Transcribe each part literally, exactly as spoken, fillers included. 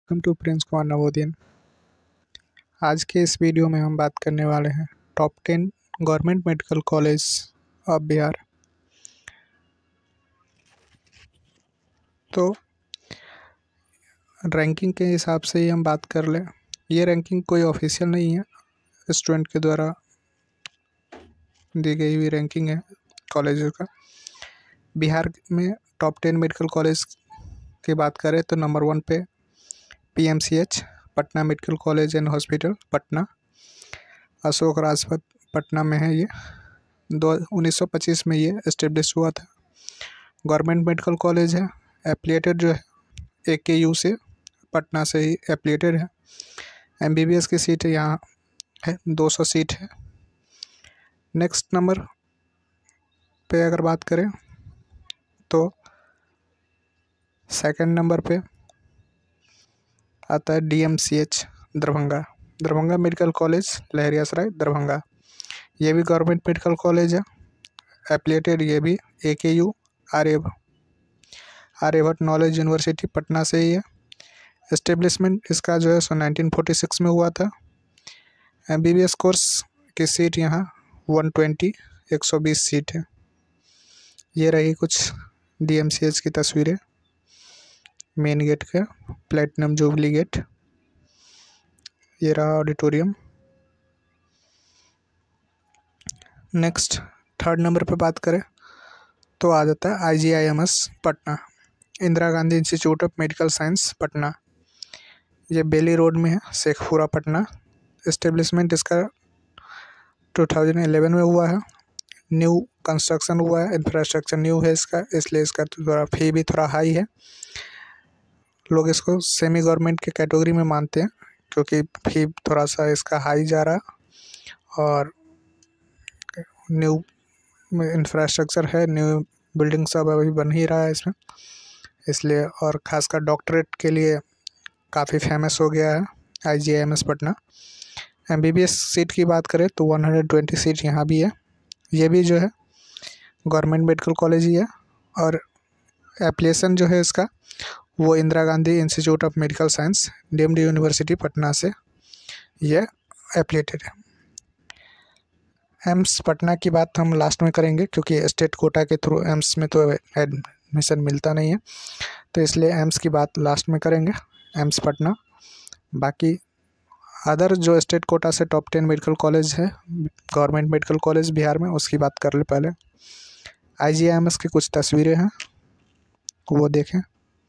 Welcome to Prince Kumar Navodayan. आज के इस वीडियो में हम बात करने वाले हैं top ten government medical college of Bihar. तो रैंकिंग के हिसाब से ही हम बात कर लें। ये रैंकिंग कोई ऑफिशियल नहीं है, स्टूडेंट के द्वारा दी गई हुई रैंकिंग है कॉलेज का। बिहार में टॉप टेन मेडिकल कॉलेज की बात करें तो नंबर वन पे P M C H Patna medical college and hospital Patna, Ashok Rajpath Patna में है। ये दो उन्नीस सौ पच्चीस में ये इस्टेब्लिश हुआ था। गवर्नमेंट मेडिकल कॉलेज है, एप्लिएटेड जो है ए के यू से, पटना से ही एप्लिएटेड है। एम बी बी एस की सीट यहाँ है, दो सौ सीट है। नेक्स्ट नंबर पे अगर बात करें तो सेकंड नंबर पे आता है D M C H Darbhanga, Darbhanga medical college Laheriasarai Darbhanga. ये भी गवर्नमेंट मेडिकल कॉलेज है, एप्लिएटेड ये भी A K U Arya Aryabhatta knowledge university Patna से ही है। इस्टेब्लिशमेंट इसका जो है सो नाइनटीन फोर्टी सिक्स में हुआ था। M B B S course की सीट यहाँ वन ट्वेंटी एक सौ बीस सीट है। ये रही कुछ डी एम सी एच की तस्वीरें। मेन गेट का प्लेटिनम जुबली गेट, ये रहा ऑडिटोरियम। नेक्स्ट थर्ड नंबर पे बात करें तो आ जाता है I G I M S Patna, Indira Gandhi institute of medical science Patna. ये बेली रोड में है, शेखपुरा पटना। इस्टेब्लिशमेंट इसका टू थाउजेंड इलेवन में हुआ है। न्यू कंस्ट्रक्शन हुआ है, इंफ्रास्ट्रक्चर न्यू है इसका, इसलिए इसका थोड़ा फी भी थोड़ा हाई है। लोग इसको सेमी गवर्नमेंट के कैटेगरी में मानते हैं क्योंकि फी थोड़ा सा इसका हाई जा रहा है और न्यू इंफ्रास्ट्रक्चर है, न्यू बिल्डिंग सब अभी बन ही रहा है इसमें, इसलिए। और ख़ासकर डॉक्टरेट के लिए काफ़ी फेमस हो गया है I G I M S Patna. M B B S seat की बात करें तो वन हंड्रेड ट्वेंटी सीट यहाँ भी है। ये भी जो है गवर्नमेंट मेडिकल कॉलेज ही है और एप्लीकेशन जो है इसका वो Indira Gandhi institute of medical science deemed university Patna से ये एप्लीटेड है। एम्स पटना की बात हम लास्ट में करेंगे क्योंकि स्टेट कोटा के थ्रू एम्स में तो एडमिशन मिलता नहीं है, तो इसलिए एम्स की बात लास्ट में करेंगे, एम्स पटना। बाकी अदर जो स्टेट कोटा से टॉप टेन मेडिकल कॉलेज है गवर्नमेंट मेडिकल कॉलेज बिहार में, उसकी बात कर ले पहले। आई जी आई एम एस की कुछ तस्वीरें हैं, वो देखें।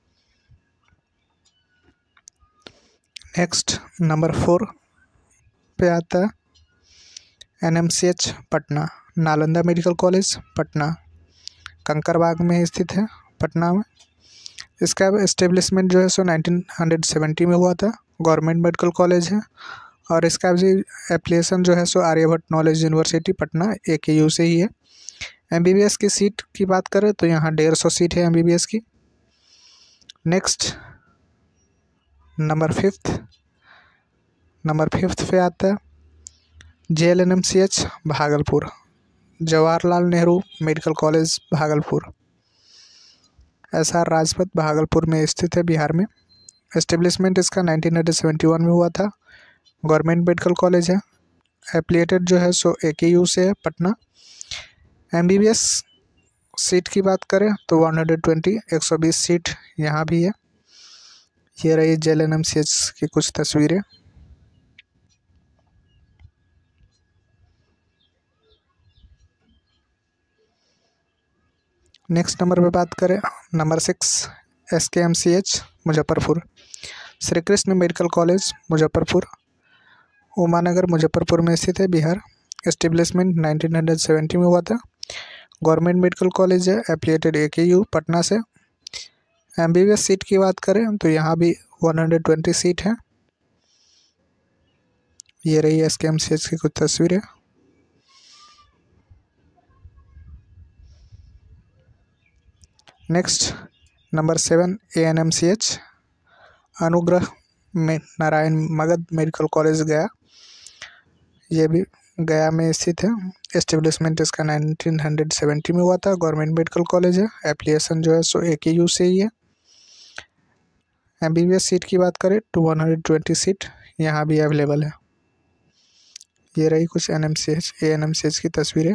नेक्स्ट नंबर फोर पे आता है N M C H Patna, Nalanda medical college Patna, Kankarbagh में स्थित है पटना में। इसका इस्टेब्लिशमेंट जो है सो नाइनटीन सेवेंटी में हुआ था। गवर्नमेंट मेडिकल कॉलेज है और इसका भी एप्लीकेशन जो है सो Aryabhatta knowledge university Patna A K U से ही है। एम बी बी एस की सीट की बात करें तो यहाँ डेढ़ सौ सीट है एम बी बी एस की। Next number fifth number fifth पे आता है J L N M C H Bhagalpur, Jawaharlal Nehru medical college Bhagalpur, S R Rajpath Bhagalpur में स्थित है बिहार में। एस्टेब्लिशमेंट इसका नाइनटीन सेवेंटी वन में हुआ था। गवर्नमेंट मेडिकल कॉलेज है, एप्लिएटेड जो है सो ए के यू से है Patna. M B B S seat की बात करें तो वन हंड्रेड ट्वेंटी एक सौ बीस सीट यहाँ भी है। ये रही J L N M C H की कुछ तस्वीरें। नेक्स्ट नंबर पे बात करें, number six S K M C H Muzaffarpur, Shri Krishna medical college Muzaffarpur, Umanagar Muzaffarpur में स्थित है बिहार। एस्टेब्लिशमेंट नाइनटीन सेवेंटी में हुआ था। गवर्नमेंट मेडिकल कॉलेज है, एप्लिएटेड ए के यू पटना से। M B B S seat की बात करें तो यहाँ भी वन हंड्रेड ट्वेंटी सीट है। ये रही S K M C H की कुछ तस्वीरें। Next number seven A N M C H Anugrah में नारायण मगध मेडिकल कॉलेज गया, ये भी गया में स्थित है। एस्टेब्लिशमेंट इसका नाइनटीन सेवेंटी में हुआ था। गवर्नमेंट मेडिकल कॉलेज है, एप्लीकेशन जो है सो ए के यू से ही है। M B B S seat की बात करें तो वन हंड्रेड ट्वेंटी सीट यहाँ भी अवेलेबल है। ये रही कुछ N M C H A N M C H की तस्वीरें।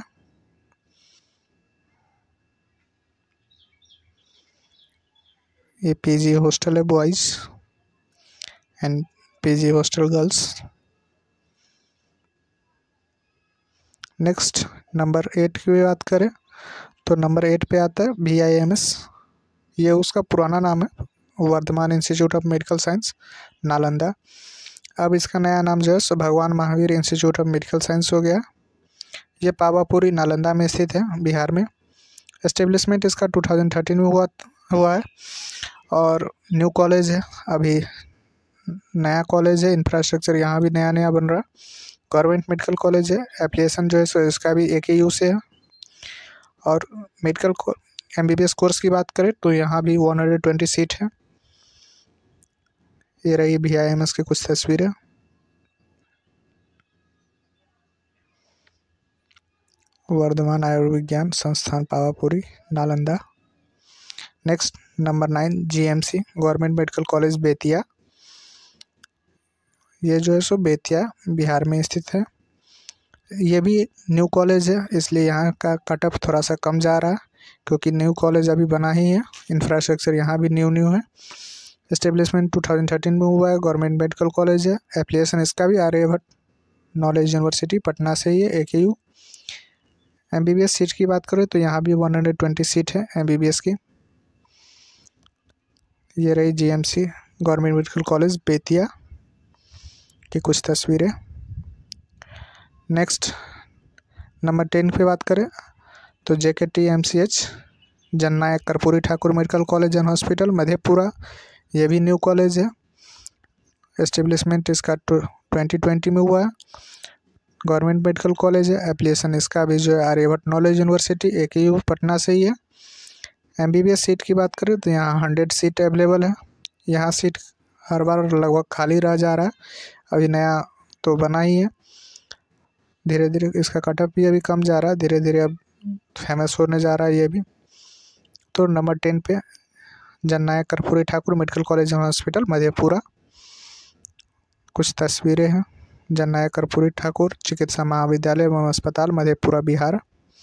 ये पी जी हॉस्टल है boys and P G hostel girls. Next number eight की बात करें तो नंबर एट पे आता है वी आई एम एस। ये उसका पुराना नाम है, Vardhman institute of medical science Nalanda. अब इसका नया नाम जो है Bhagwan Mahavir institute of medical science हो गया। ये पावापुरी नालंदा में स्थित है, बिहार में। एस्टेब्लिशमेंट इसका टू थाउजेंड थर्टीन में हुआ हुआ है और न्यू कॉलेज है, अभी नया कॉलेज है। इंफ्रास्ट्रक्चर यहाँ भी नया नया बन रहा है। गवर्नमेंट मेडिकल कॉलेज है। एप्लीकेशन जो है सो इसका भी एक ही यू से है। और medical M B B S course की बात करें तो यहाँ भी वन हंड्रेड ट्वेंटी सीट है। ये रही वी आई एम एस की कुछ तस्वीरें। Vardhman Ayurvigyan Sansthan Pawapuri Nalanda. Next number nine G M C government medical college Bettiah. ये जो है सो बेतिया बिहार में स्थित है। ये भी न्यू कॉलेज है, इसलिए यहाँ का कट ऑफ थोड़ा सा कम जा रहा है क्योंकि न्यू कॉलेज अभी बना ही है। इंफ्रास्ट्रक्चर यहाँ भी न्यू न्यू है। एस्टेब्लिशमेंट टू थाउजेंड थर्टीन में हुआ है। गवर्नमेंट मेडिकल कॉलेज है। एप्लीकेशन इसका भी आर्यभट्ट नॉलेज यूनिवर्सिटी पटना से ही है, A K U. M B B S seat की बात करें तो यहाँ भी वन हंड्रेड ट्वेंटी सीट है एम बी बी एस की। ये रही G M C government medical college Bettiah की कुछ तस्वीरें। नेक्स्ट नंबर टेन पे बात करें तो J K T M C H Jannayak Karpoori Thakur medical college and hospital Madhepura. ये भी न्यू कॉलेज है। एस्टेब्लिशमेंट इसका ट्वेंटी ट्वेंटी में हुआ है। गवर्नमेंट मेडिकल कॉलेज है। एप्लीकेशन इसका भी जो है Aryabhata knowledge university A K U Patna से ही है। M B B S seat की बात करें तो यहाँ हंड्रेड सीट अवेलेबल है। यहाँ सीट हर बार लगभग खाली रह जा रहा है, अभी नया तो बना ही है। धीरे धीरे इसका कट ऑफ भी अभी कम जा रहा है, धीरे धीरे अब फेमस होने जा रहा है ये भी। तो नंबर टेन पे Jannayak Karpoori Thakur medical college and hospital Madhepura. कुछ तस्वीरें हैं। जननायक कर्पूरी ठाकुर चिकित्सा महाविद्यालय एवं अस्पताल मधेपुरा बिहार।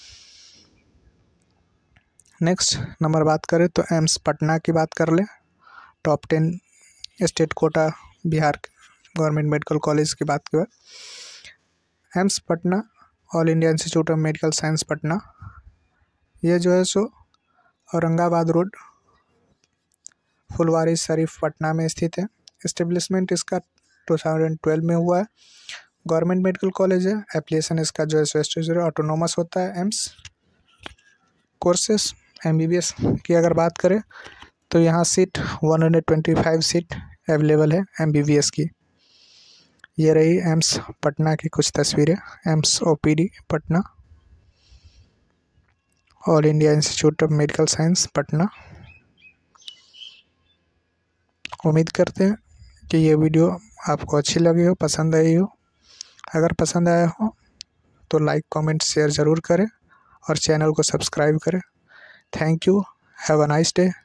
नेक्स्ट नंबर बात करें तो एम्स पटना की बात कर लें। Top ten state quota Bihar government medical college की बात करें। AIIMS Patna all India institute of medical science Patna. ये जो है सो औरंगाबाद रोड फुलवारी शरीफ पटना में स्थित है। एस्टेब्लिशमेंट इसका टू थाउजेंड ट्वेल्व में हुआ है। गवर्नमेंट मेडिकल कॉलेज है। एप्लीकेशन इसका जो है सो ऑटोनोमस होता है। AIIMS courses M B B S की अगर बात करें तो यहाँ seat one hundred twenty five seat available है एम बी बी एस की। ये रही एम्स पटना की कुछ तस्वीरें। AIIMS O P D Patna all India institute of medical science Patna. उम्मीद करते हैं कि ये वीडियो आपको अच्छी लगी हो, पसंद आई हो। अगर पसंद आया हो तो लाइक कमेंट शेयर ज़रूर करें और चैनल को सब्सक्राइब करें। Thank you. Have a nice day.